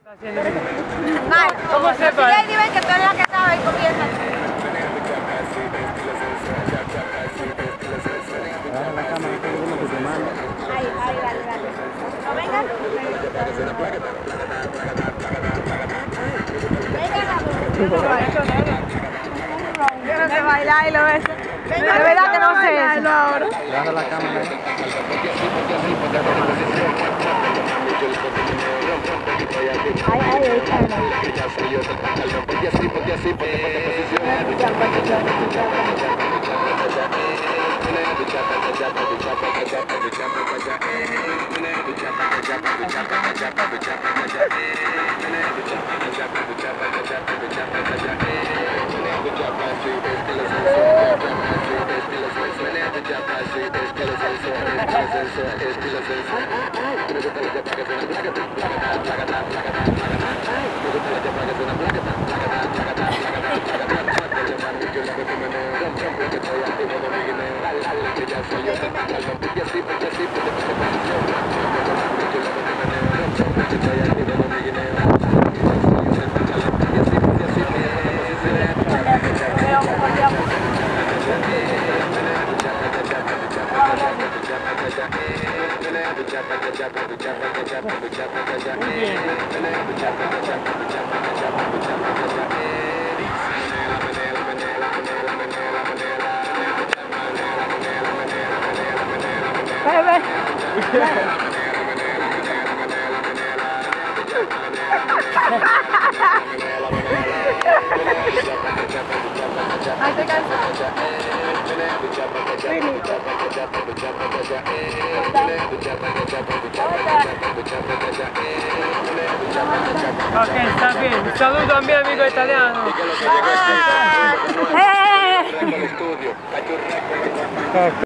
Mal, ¿Cómo se si Lady ven que tú eres la que estaba ahí comiendo. La cámara está viendo que te manda. Ahí, dale. ¿No vengan? Yo no sé bailar y lo ves. De verdad que no sé eso. Agarra la cámara. Ay, te cansas. Ok, está bien. Un saludo a mi amigo italiano. Ah,